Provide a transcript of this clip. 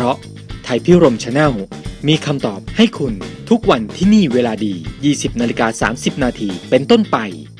ราะไทยพิรม Channel มีคำตอบให้คุณทุกวันที่นี่เวลาดี 20:30 น.เป็นต้นไป